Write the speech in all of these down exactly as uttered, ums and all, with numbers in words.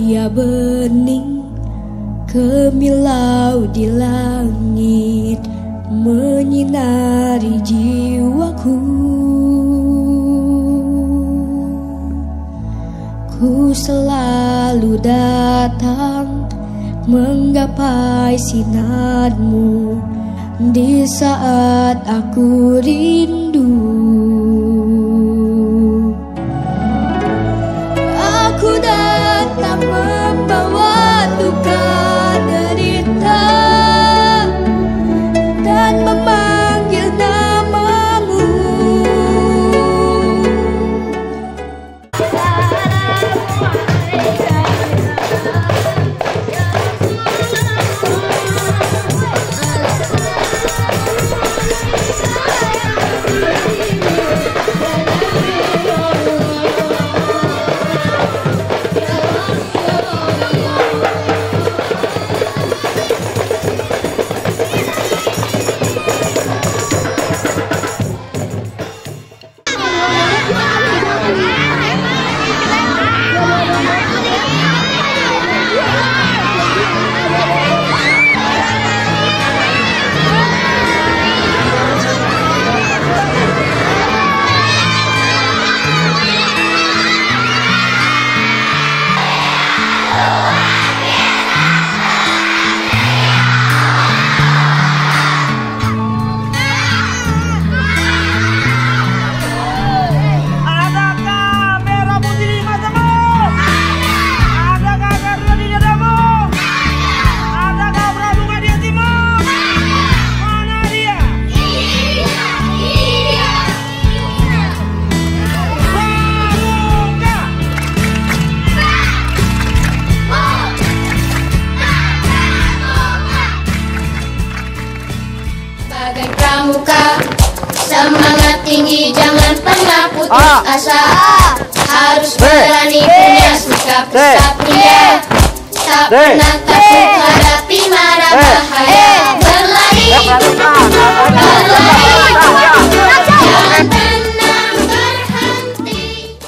cahaya bening kemilau di langit menyinari jiwaku. Ku selalu datang menggapai sinarmu di saat aku rindu. Aku datang membawa duka derita dan memanggil namamu. Pramuka, semangat tinggi, jangan pernah putus A. asa. Harus berani punya sikap kesatria, tak pernah takut hadapi mara bahaya. Berlari, berlari, jangan pernah berhenti.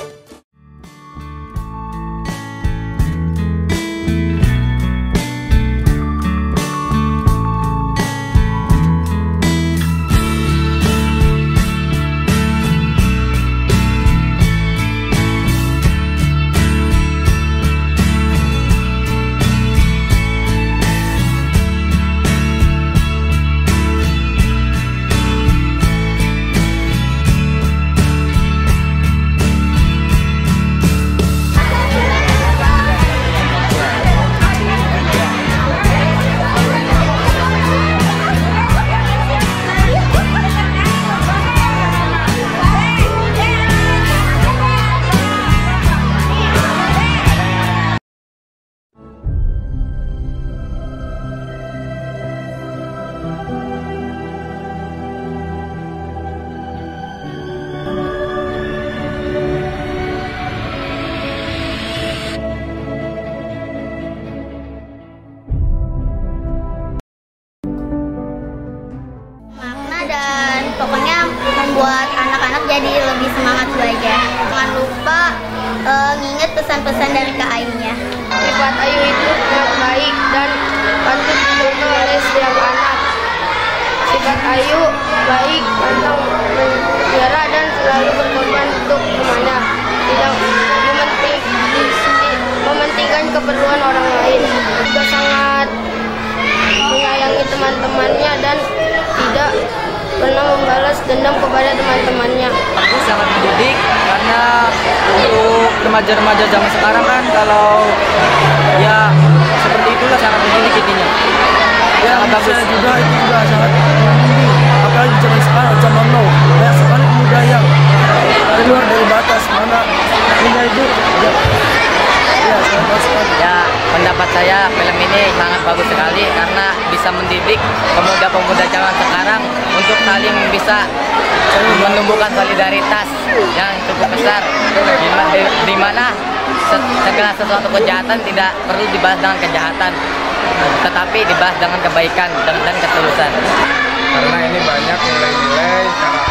Dan pokoknya membuat anak-anak jadi lebih semangat belajar. Jangan lupa uh, nginget pesan-pesan dari Kak Ayunya. Sifat Ayu itu sangat baik dan patut dicontoh oleh setiap anak. Sifat Ayu baik, pantang menyerah dan selalu berkorban untuk temannya. Tidak mementing, mementingkan keperluan orang lain. Juga sangat menyayangi teman-temannya dan tidak pernah membalas dendam kepada teman-temannya. Aku sangat mendidik karena untuk remaja-remaja zaman sekarang kan kalau ya seperti itulah sangat mendidik intinya. Ya, sangat bagus juga, itu juga sangat mendidik. Apalagi zaman sekarang, zaman now, banyak sekali pemuda yang keluar dari batas mana punya itu. Ya, ya sangat bagus sekali. Ya, pendapat saya film ini sangat bagus sekali karena bisa mendidik pemuda-pemuda zaman sekarang untuk saling bisa menumbuhkan solidaritas yang cukup besar, di mana segala sesuatu kejahatan tidak perlu dibahas dengan kejahatan, tetapi dibahas dengan kebaikan dan ketulusan. Karena ini banyak nilai-nilai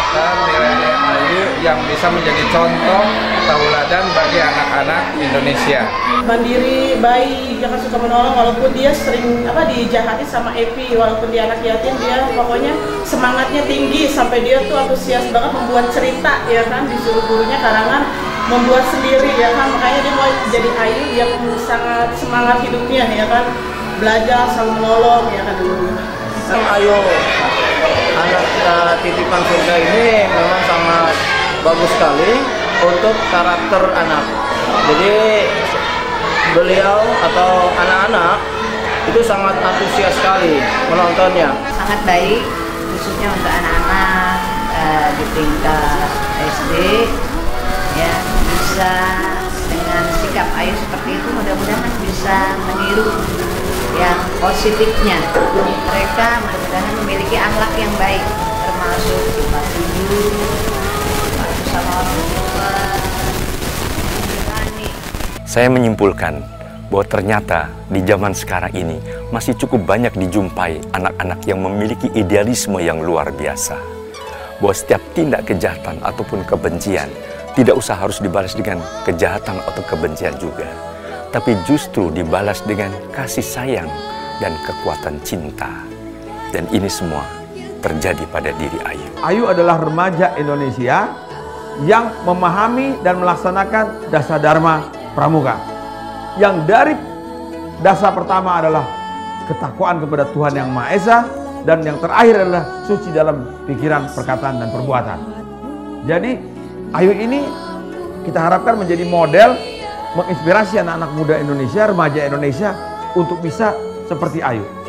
menerapkan nilai-nilai Ayu yang bisa menjadi contoh tauladan bagi anak-anak Indonesia. Mandiri, baik, jangan suka menolong walaupun dia sering apa dijahati sama Epi, walaupun dia anak yatim, dia pokoknya semangatnya tinggi sampai dia tuh antusias banget membuat cerita ya kan, disuruh gurunya karangan membuat sendiri ya kan, makanya dia mau jadi Ayu yang sangat semangat hidupnya ya kan, belajar sama menolong ya kan dulu. Ayu anak uh, titipan surga ini memang sangat bagus sekali untuk karakter anak. Jadi beliau atau anak-anak itu sangat antusias sekali menontonnya. Sangat baik, khususnya untuk anak-anak uh, di tingkat S D, ya bisa dengan sikap Ayu seperti itu mudah-mudahan bisa meniru yang positifnya. Mereka mudah-mudahan memiliki akhlak yang baik, termasuk sifat jujur, patuh sama orang tua, berani. Saya menyimpulkan bahwa ternyata di zaman sekarang ini masih cukup banyak dijumpai anak-anak yang memiliki idealisme yang luar biasa. Bahwa setiap tindak kejahatan ataupun kebencian tidak usah harus dibalas dengan kejahatan atau kebencian juga, tapi justru dibalas dengan kasih sayang dan kekuatan cinta. Dan ini semua terjadi pada diri Ayu. Ayu adalah remaja Indonesia yang memahami dan melaksanakan dasar Dharma Pramuka. Yang dari dasar pertama adalah ketakwaan kepada Tuhan Yang Maha Esa, dan yang terakhir adalah suci dalam pikiran, perkataan, dan perbuatan. Jadi Ayu ini kita harapkan menjadi model, menginspirasi anak-anak muda Indonesia, remaja Indonesia untuk bisa seperti Ayu.